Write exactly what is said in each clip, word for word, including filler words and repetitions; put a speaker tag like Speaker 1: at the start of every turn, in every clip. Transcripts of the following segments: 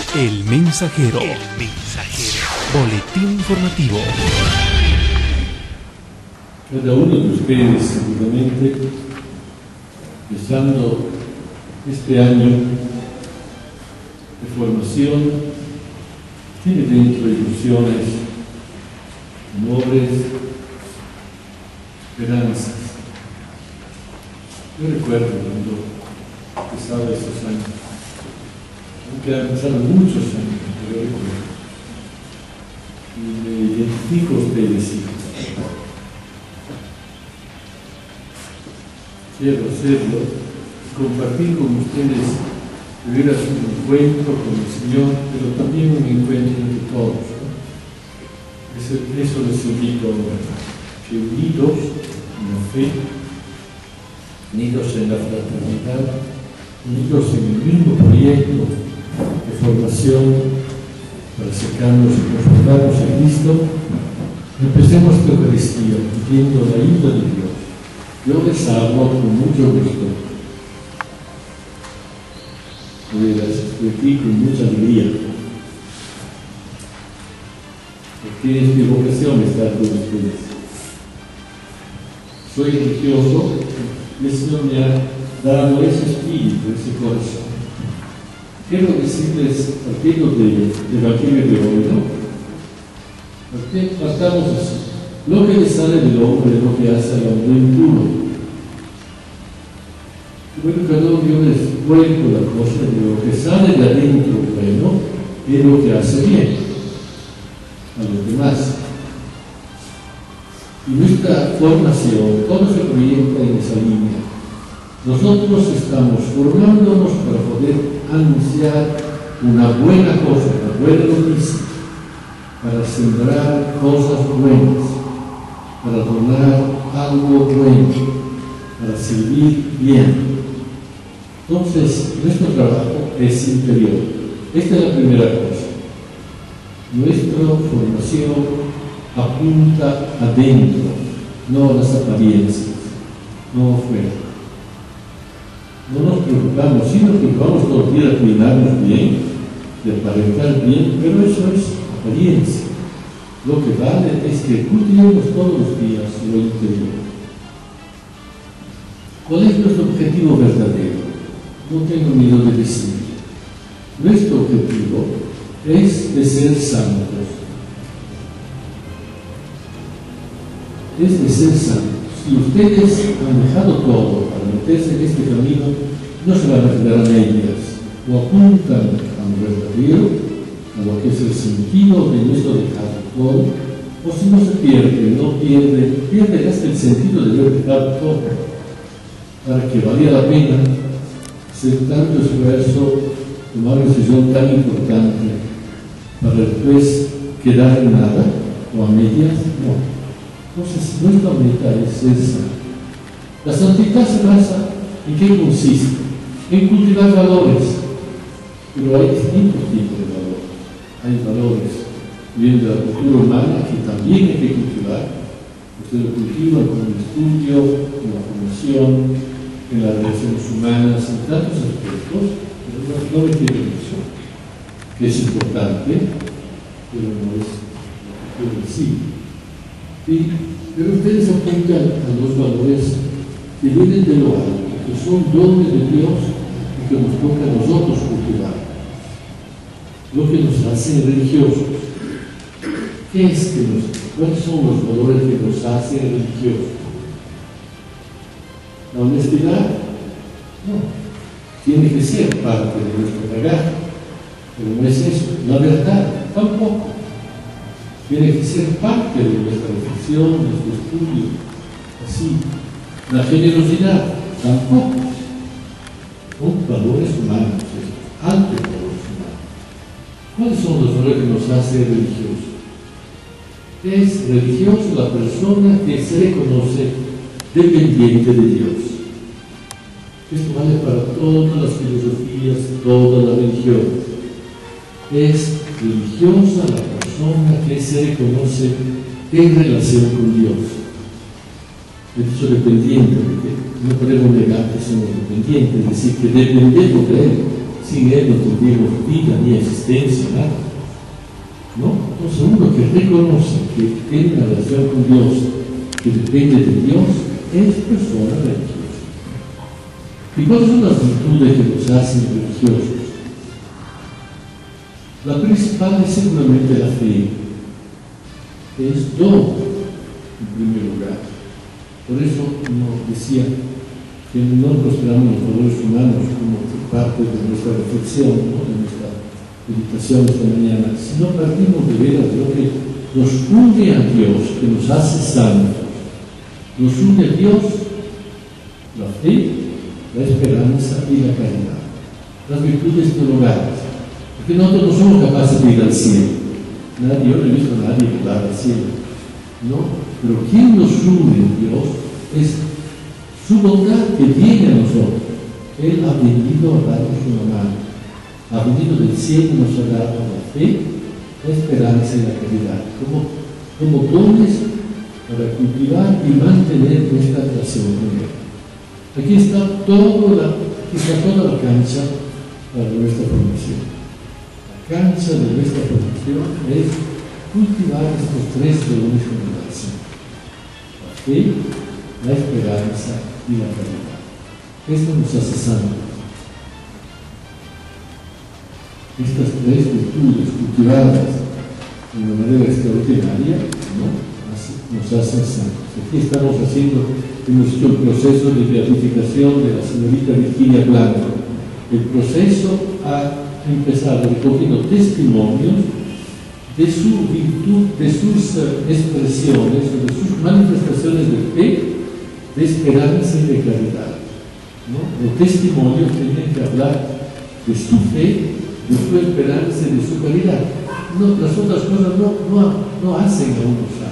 Speaker 1: El Mensajero. El Mensajero. Boletín informativo.
Speaker 2: Cada uno de ustedes, seguramente, empezando este año de formación, tiene dentro ilusiones, amores, esperanzas. Yo recuerdo cuando empezaba esos años, aunque han pasado muchos años, pero recuerdo. Y me identifico a ustedes, hijos. Quiero hacerlo, compartir con ustedes, vivir un encuentro con el Señor, pero también un encuentro entre todos, ¿no? Eso, eso les invito ahora, que unidos en la fe, unidos en la fraternidad, unidos en el mismo proyecto de formación para acercarnos y conformarnos a Cristo, empecemos esta Eucaristía pidiendo la ayuda de Dios. Yo les hablo con mucho gusto. Estoy aquí con mucha alegría. Porque es mi vocación estar con ustedes. Soy religioso y el Señor me ha dado ese espíritu, ese corazón. Quiero decirles, partiendo del Evangelio de hoy, ¿no? Porque partamos así. Lo que le sale del hombre es lo que hace al hombre impuro. Bueno, cada uno yo les cuento la cosa de lo que sale de adentro bueno es lo que hace bien a los demás. Y nuestra formación, todo se proyecta en esa línea. Nosotros estamos formándonos para poder anunciar una buena cosa, una buena noticia, para sembrar cosas buenas, para donar algo bueno, para servir bien. Entonces, nuestro trabajo es interior. Esta es la primera cosa. Nuestra formación apunta adentro, no a las apariencias, no afuera. No nos preocupamos, sí nos preocupamos todos los días de cuidarnos bien, de aparentar bien, pero eso es apariencia. Lo que vale es que cultivemos todos los días lo interior. ¿Cuál es nuestro objetivo verdadero? No tengo miedo de decirlo. Nuestro objetivo es de ser santos. Es de ser santos. Si ustedes han dejado todo para meterse en este camino, no se van a quedar a medias. O apuntan a lo verdadero, a lo que es el sentido de nuestro dejar todo, o si no se pierde, no pierde, pierde hasta el sentido de haber dejado todo, para que valga la pena hacer tanto esfuerzo, tomar una decisión tan importante, para después quedar en nada, o a medias, no. Entonces, nuestra meta es ser santo. La santidad se basa en qué consiste, en cultivar valores, pero hay distintos tipos de valores. Hay valores bien de la cultura humana que también hay que cultivar. Ustedes lo cultivan con el estudio, con la formación, en las relaciones humanas, en tantos aspectos, pero no, no me tienen eso, que es importante, pero no es lo que sí. Sí, pero ustedes apuntan a los valores que vienen de lo alto, que son dones de Dios y que nos toca a nosotros cultivar. Lo que nos hace religiosos. ¿Qué es que nos, cuáles son los valores que nos hacen religiosos? La honestidad, no, tiene que ser parte de nuestro bagaje, pero no es eso. La verdad, tampoco. Tiene que ser parte de nuestra reflexión, de nuestro estudio. Así. La generosidad, tampoco. Son valores humanos, altos valores humanos. ¿Cuáles son los valores que nos hacen religiosos? Es religioso la persona que se reconoce dependiente de Dios. Esto vale para todas las filosofías, todas las religiones. Es religiosa la persona que se reconoce en relación con Dios. He dicho dependiente, porque no podemos negar que somos dependientes, es decir, que dependemos de Él. sin Él no tendríamos vida ni existencia, nada. ¿No? Entonces uno que reconoce que tiene una relación con Dios, que depende de Dios, es persona religiosa. ¿Y cuáles son las virtudes que nos hacen religiosos? La principal es seguramente la fe, que es don, en primer lugar. Por eso nos decía que no consideramos los valores humanos como parte de nuestra reflexión, ¿no? De nuestra meditación esta mañana, sino partimos de ver a lo que nos une a Dios, que nos hace santos. Nos une a Dios la fe, la esperanza y la caridad, las virtudes teologales, porque nosotros no somos capaces de ir al cielo. Nadie, yo no he visto a nadie volar al cielo, ¿no? Pero quien nos une en Dios es su bondad que viene a nosotros. Él ha venido a darnos una mano, ha venido del cielo y nos ha dado la fe, la esperanza y la caridad, como, como dones para cultivar y mantener nuestra relación con Él. Aquí está, todo la, aquí está toda la cancha para nuestra formación. La cancha de nuestra formación es cultivar estos tres dones con relación: la fe, la esperanza y la caridad. Esto nos hace santos. Estas tres virtudes cultivadas de una manera extraordinaria, ¿no? nos hacen santos. Aquí estamos haciendo, hemos hecho el proceso de beatificación de la señorita Virginia Blanco. El proceso ha empezado recogiendo testimonios de su virtud, de sus expresiones, de sus manifestaciones de fe, de esperanza y de caridad, ¿no? Los testimonios tienen que hablar de su fe, de su esperanza y de su caridad. No, las otras cosas no, no, no hacen a uno santo.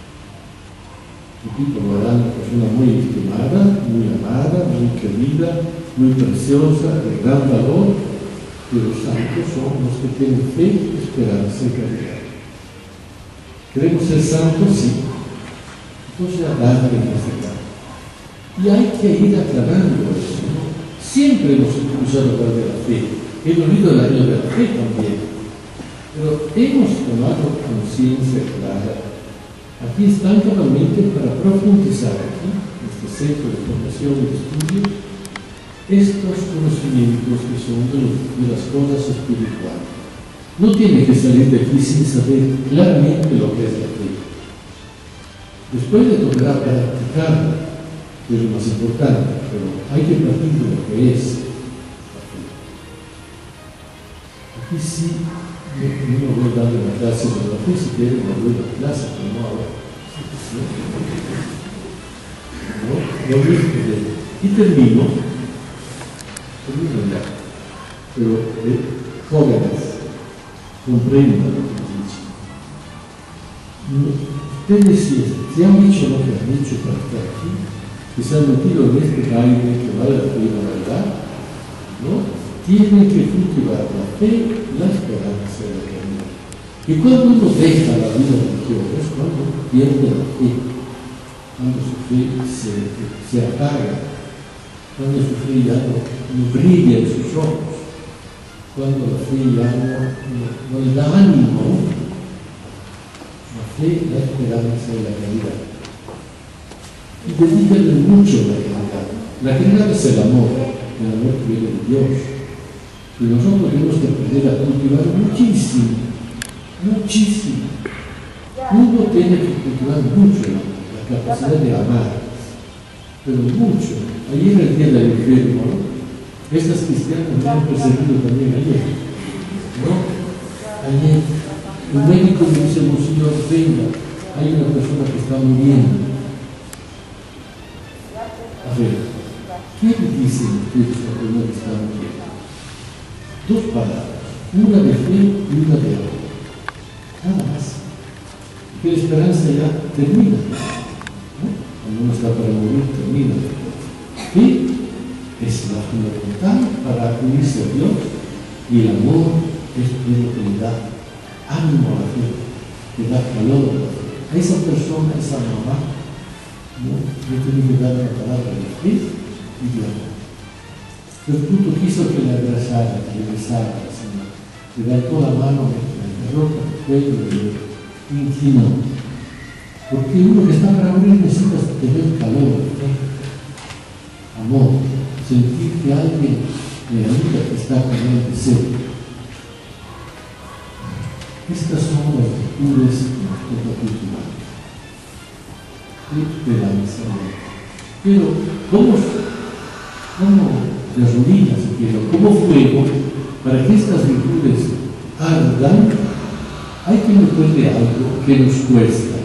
Speaker 2: Aquí por lo hará una persona muy estimada, muy amada, muy querida, muy preciosa, de gran valor, pero los santos son los que tienen fe, esperanza y caridad. ¿Queremos ser santos? Sí. Entonces adelante en este caso. Y hay que ir aclarando eso, ¿no? Siempre hemos escuchado hablar de la fe. Hemos oído el año de la fe también. Pero hemos tomado conciencia clara. Aquí están totalmente para profundizar aquí, en este centro de formación y de estudio, estos conocimientos que son de, los, de las cosas espirituales. No tiene que salir de aquí sin saber claramente lo que es la fe. Después le tocará practicarla, que es lo más importante, pero hay que partir de lo que es la fe. Aquí sí, yo no voy a darle una clase de la fe, si quieren me doy la clase, pero no ahora. ¿No? No, no, y termino, termino ya, pero eh, jóvenes, comprendan lo que he dicho. Ustedes si, si han dicho lo que han dicho para estar aquí, que se han metido en este baile que vale la pena bailar, ¿no? Tienen que cultivar la fe, la esperanza y la caridad. Y cuando uno deja la vida religiosa es cuando pierde la fe, cuando su fe se, se apaga, cuando su fe ya no, no brilla en sus ojos, cuando la fe ya no, no, no le da ánimo. La fe, la esperanza y la caridad. Y dedíquenle mucho a la caridad. La caridad es el amor, el amor que viene de Dios. Y nosotros tenemos que aprender a cultivar muchísimo, muchísimo. Uno tiene que cultivar mucho el amor, la capacidad de amar, pero mucho. Ayer el día del enfermo, ¿no? Estas cristianas me han perseguido también ayer, ¿no? Ayer el médico me dice: Monseñor, venga, hay una persona que está muriendo. A ver, ¿qué le dicen ustedes a la persona que está muriendo? Dos palabras, una de fe y una de amor. Nada más. Que la esperanza ya termina, ¿no? Cuando uno está para morir, termina. Fe es la fundamental para unirse a Dios, y el amor es lo que le da ánimo a la fe, le da calor a la fe. A esa persona, a esa mamá, ¿no? Yo tengo que dar una palabra de fe y de amor. El bruto quiso que le abrazara, que le besara, Señor. Le levantó la mano, le agarró por el cuello y le inclinó. Porque uno que está para morir necesita tener calor, ¿no? Amor, sentir que alguien le ayuda, que está con él de cerca. Estas son las virtudes que nos toca cultivar. Esperanza. Pero, ¿cómo, cómo de ruinas, pero como fuego, para que estas virtudes ardan, hay que meterle algo que nos cuesta.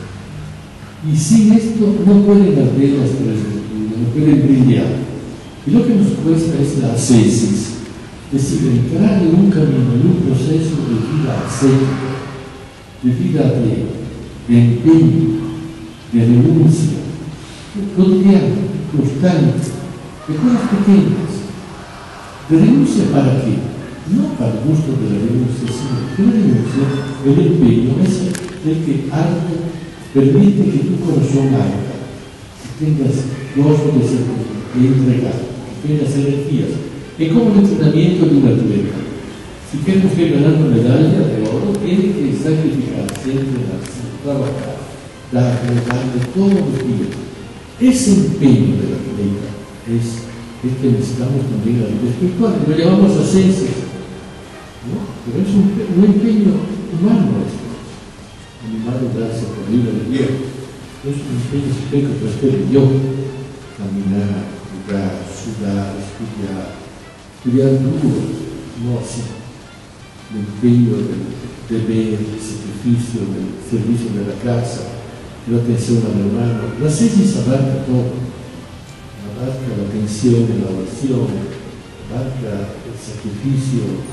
Speaker 2: Y sin esto no pueden arder las tres virtudes, no pueden brillar. Y lo que nos cuesta es la ascesis, es decir, entrar en un camino, en un proceso de vida ascética, de vida de, de empeño, de renuncia, cotidiana, constante, de cosas pequeñas. ¿De renuncia para qué? No para el gusto de la renuncia, sino que la renuncia, el empeño, es el que arde, permite que tu corazón arda, que tengas gozo de ser de entregar, que tengas energías. Es como el entrenamiento de un atleta. Si queremos que ganar una medalla de oro, tiene que sacrificarse, entrenarse, trabajar, darle, darle todos los días. Ese empeño del atleta es el que necesitamos también a la vida espiritual, que lo llamamos ascesis, ¿no? Pero es un, un empeño humano esto. Animado darse por libre de Dios. Es un empeño espejo para ser yo. Caminar, jugar, sudar, estudiar, estudiar duro, no así. El empeño del deber, del sacrificio, del servicio de la casa, de la atención al hermano. La ascesis abarca todo. Abarca la atención, la oración, abarca el sacrificio,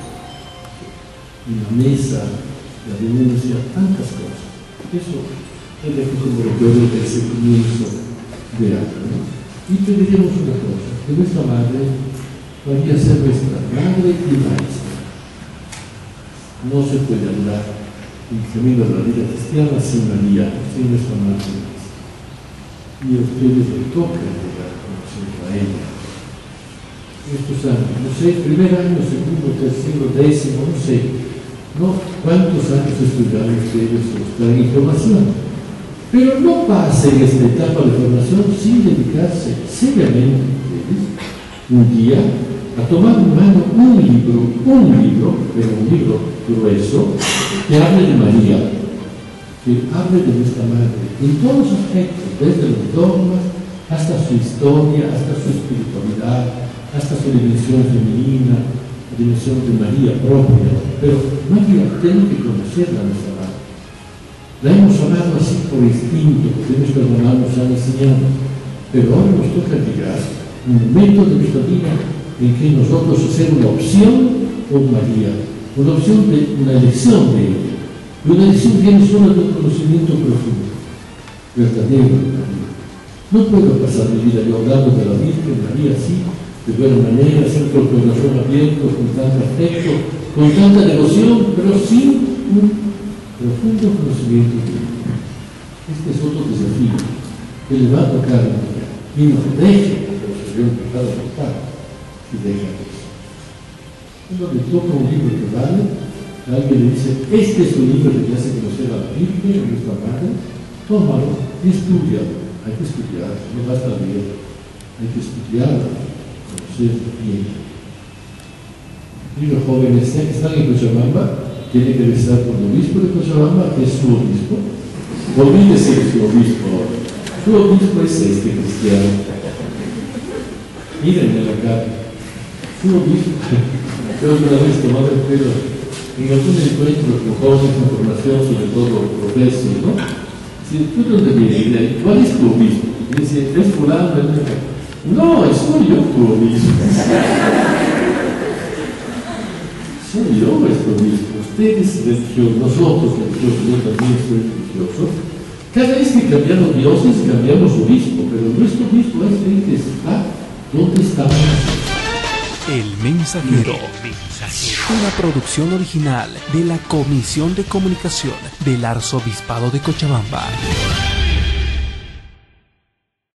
Speaker 2: la mesa, la denuncia, tantas cosas. Eso es lo que como recuerdo de ese comienzo de algo, ¿no? Y pediremos una cosa, que nuestra madre vaya a ser nuestra madre y maestra. No se puede hablar en camino de la vida cristiana sin María, sin nuestra madre y maestra. Y a ustedes les toca llegar a conocer a ella. Estos años, no sé, primer año, segundo, tercero, décimo, no sé. ¿No? ¿Cuántos años estudiaron ustedes o están en formación? Pero no pasen esta etapa de formación sin dedicarse seriamente ustedes un día a tomar en mano un libro, un libro, pero un libro grueso, que hable de María, que hable de nuestra madre, en todos los aspectos, desde los dogmas hasta su historia, hasta su espiritualidad, hasta su dimensión femenina, la dimensión de María propia. Pero María tiene que conocerla, nuestra madre. La hemos amado así por instinto, porque nuestros hermanos nos han enseñado. Pero ahora nos toca llegar un momento de nuestra vida en que nosotros hacer una opción con María, una opción de una elección de ella. Y una elección que viene solo de un conocimiento profundo, verdadero de María. No puedo pasar mi vida yo hablando de la Virgen María así, de buena manera, siempre con el corazón abierto, con tanto afecto, con tanta devoción, pero sin un profundo conocimiento de Dios. Este es otro desafío que le va a tocar a María. Y no deje, pero se ve un pecado mortal, y deja eso. Cuando le toca un libro que vale, alguien le dice, este es un libro que te hace conocer a la Virgen, a nuestra madre, tómalo y estudia. Hay que estudiar, no basta leer, hay que estudiarla, conocer bien. Y los jóvenes que están en Cochabamba tienen que rezar por el obispo de Cochabamba, que es su obispo. Olvídese de su obispo. Su obispo es este cristiano. Mírenme la cara. Su obispo. Yo una vez tomaba el pelo en algún encuentro con jóvenes en formación, sobre todo profesos, ¿no? Si tú dónde vienes, ¿cuál es tu obispo? Y dice, es fulano. No, soy yo tu obispo. Soy yo nuestro obispo. Ustedes religiosos, nosotros religiosos, yo también soy religioso. Cada vez que cambiamos dioses, cambiamos obispo, pero nuestro obispo es el que está donde estamos.
Speaker 1: El Mensajero. Una producción original de la Comisión de Comunicación del Arzobispado de Cochabamba.